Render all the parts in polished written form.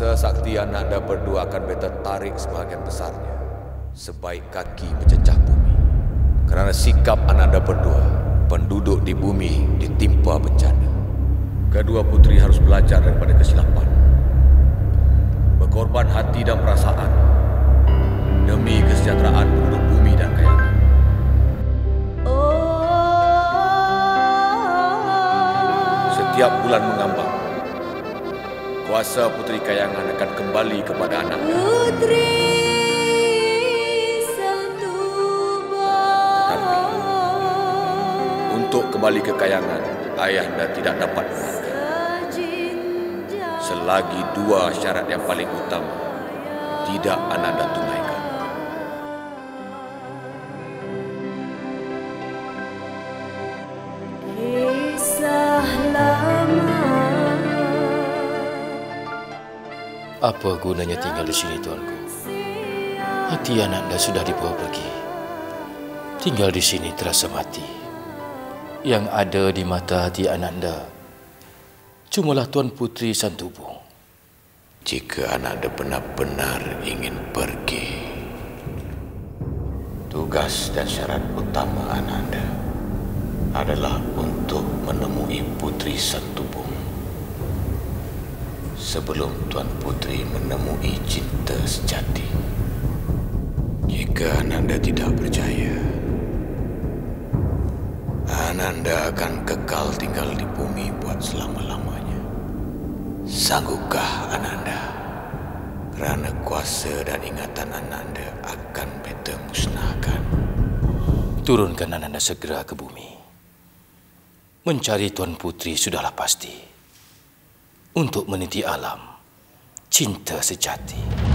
Kuasa sakti Ananda berdua akan beta tarik sebahagian besarnya, sebaik kaki mencecah bumi. Kerana sikap Ananda berdua, penduduk di bumi ditimpa bencana. Kedua putri harus belajar daripada kesilapan, berkorban hati dan perasaan demi kesejahteraan penduduk bumi dan kayangan. Setiap bulan mengambang, kuasa Putri Kayangan akan kembali kepada Ananda. Putri Santubong. Tetapi untuk kembali ke Kayangan, Ayahanda tidak dapat mengantar. Selagi dua syarat yang paling utama tidak Ananda tunaikan. Kisah lama. Apa gunanya tinggal di sini, tuanku? Hati Ananda sudah dibawa pergi. Tinggal di sini terasa mati. Yang ada di mata hati Ananda cumalah Tuan Putri Santubong. Jika Ananda benar-benar ingin pergi, tugas dan syarat utama Ananda adalah untuk menemui Putri Santubong sebelum Tuan Putri menemui cinta sejati. Jika Ananda tidak percaya, Ananda akan kekal tinggal di bumi buat selama-lamanya. Sanggupkah Ananda? Kerana kuasa dan ingatan Ananda akan beta musnahkan. Turunkan Ananda segera ke bumi. Mencari Tuan Putri sudahlah pasti. Untuk meniti alam cinta sejati.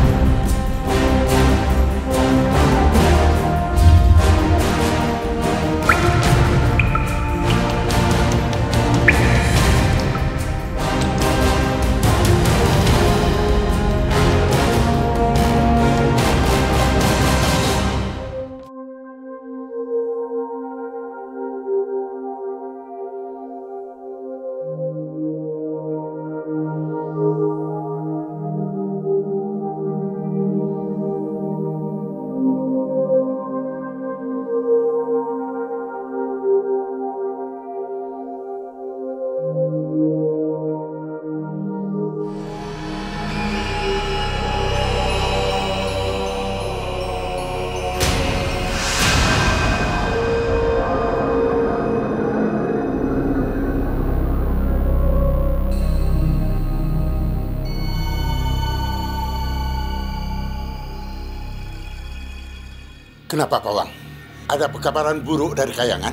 Kenapa, Pawang? Ada perkabaran buruk dari Kayangan?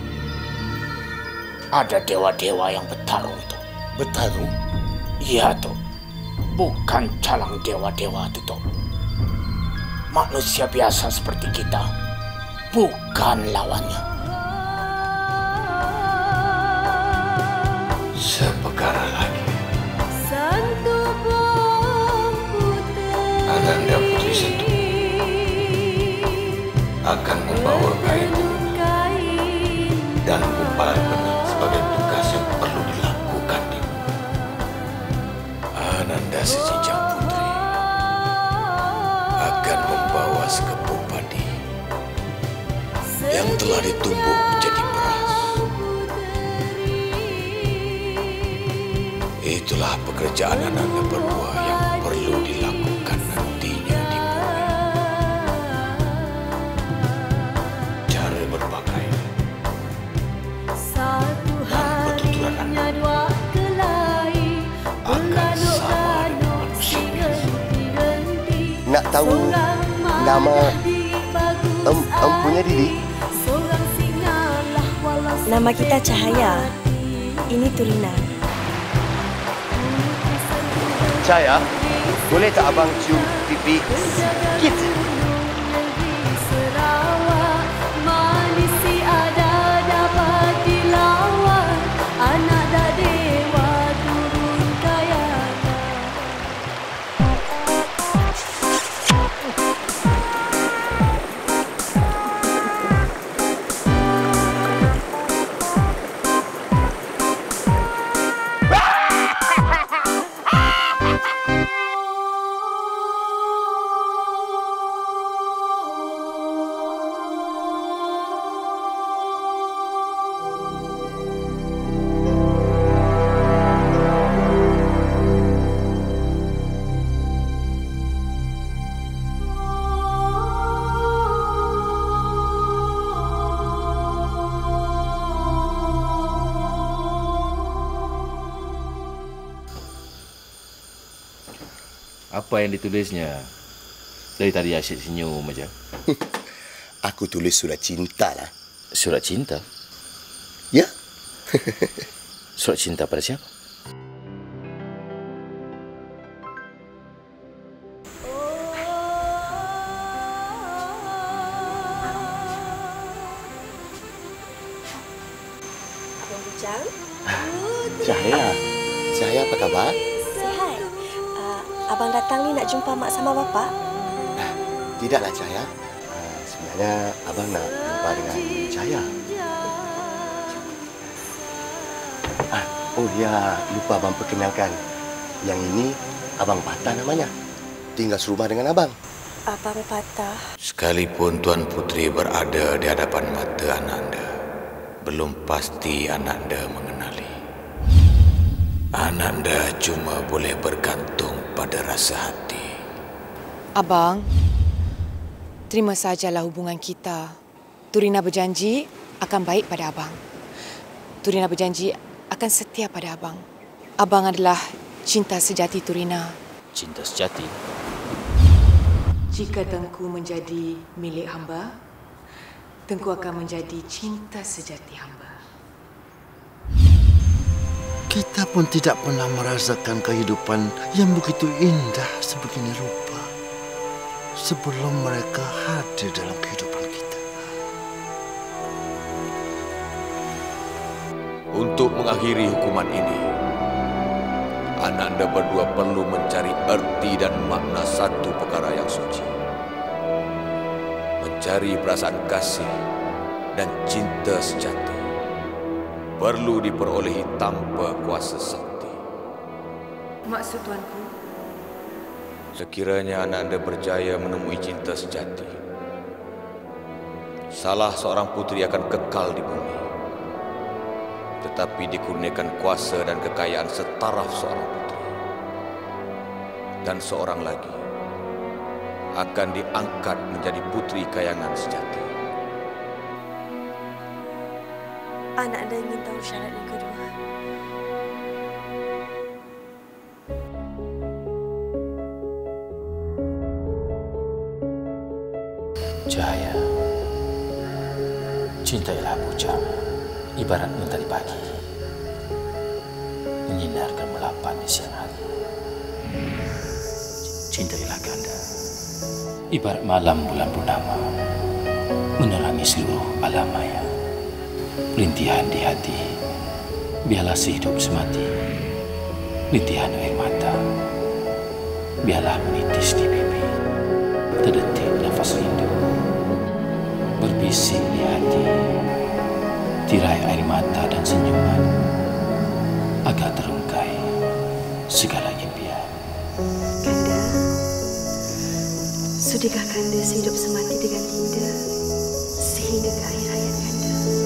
Ada dewa-dewa yang bertarung, Tok. Bertarung? Iya, Tok. Bukan calang dewa-dewa itu, Tok. Manusia biasa seperti kita. Bukan lawannya. Seperkara lagi. Santubong Putri. Ananda Putri Santubong akan membawa kain dan gumpalan benang sebagai tugas yang perlu dilakukan di bumi. Ananda sejinjang putri akan membawa sekepung padi yang telah ditumbuk menjadi beras. Itulah pekerjaan Ananda berdua yang perlu dilakukan nantinya di bumi. Cara berpakaian dan pertuturan Ananda akan sama dengan manusia biasa. Nak tahu nama empunya Didi? Nama kita Cahaya. Ini Turina. Cahaya, boleh tak abang cium pipi sikit? Apa yang ditulisnya? Dari tadi asyik senyum aja. Aku tulis surat cinta lah. Surat cinta? Ya. Surat cinta pada siapa? Abang Bujang? Cahaya. Cahaya apa kabar? Sihat. Abang datang ni nak jumpa mak sama bapak? Tidaklah Cahaya. Sebenarnya abang nak jumpa dengan Cahaya. Oh ya, lupa abang perkenalkan. Yang ini Abang Patah namanya. Tinggal serumah dengan abang. Abang Patah. Sekalipun Tuan Putri berada di hadapan mata Ananda, belum pasti Ananda mengenali. Ananda cuma boleh bergantung pada rasa hati. Abang, terima sajalah hubungan kita. Turina berjanji akan baik pada abang. Turina berjanji akan setia pada abang. Abang adalah cinta sejati Turina. Cinta sejati? Jika Tengku menjadi milik hamba, Tengku akan menjadi cinta sejati hamba. Kita pun tidak pernah merasakan kehidupan yang begitu indah sebegini rupa sebelum mereka hadir dalam kehidupan kita. Untuk mengakhiri hukuman ini, Ananda berdua perlu mencari erti dan makna satu perkara yang suci. Mencari perasaan kasih dan cinta sejati perlu diperolehi tanpa kuasa sakti. Maksud Tuanku? Sekiranya Ananda berjaya menemui cinta sejati, salah seorang putri akan kekal di bumi, tetapi dikurniakan kuasa dan kekayaan setaraf seorang putri. Dan seorang lagi akan diangkat menjadi putri kayangan sejati. Anak anda ingin tahu syarat yang kedua. Cahaya, cintailah bujang ibarat mentari pagi, menyinarkan melapan di siang hari. Cintailah ganda ibarat malam bulan purnama, menerangi seluruh alam maya. Rintihan di hati, biarlah sehidup semati. Rintihan air mata, biarlah menitis di pipi. Terdetik nafas rindu, berbisik di hati. Tirai air mata dan senyuman, agar terungkai segala impian. Kanda, sudahkah Kanda sehidup semati dengan Dinda sehingga ke akhir hayat Kanda?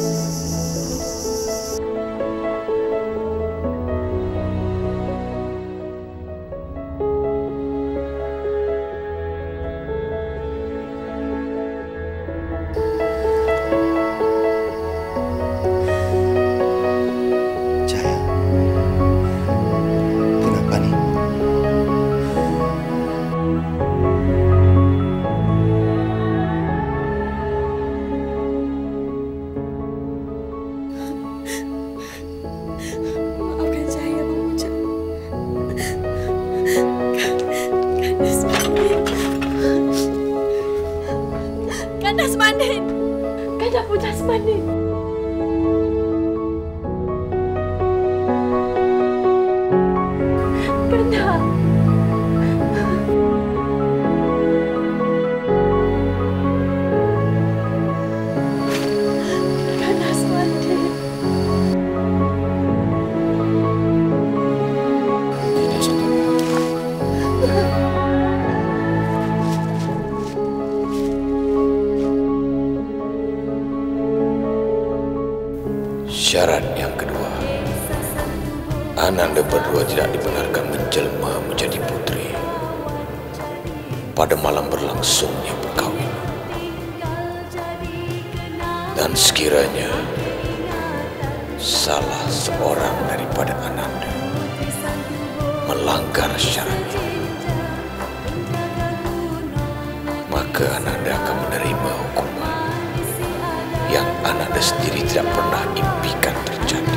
Cahaya, kenapa nih? Maafkan saya, Abang Bujang. Kanda Semanin. Kanda Semanin. Kanda Puja Semanin. Kanda. Kanda Semanin. Tidak satu. Syarat yang kedua, Ananda berdua tidak dibenarkan menjelma menjadi putri pada malam berlangsungnya perkahwinan. Dan sekiranya salah seorang daripada Ananda melanggar syarat ini, maka Ananda akan menerima hukuman yang Ananda sendiri tidak pernah impikan terjadi.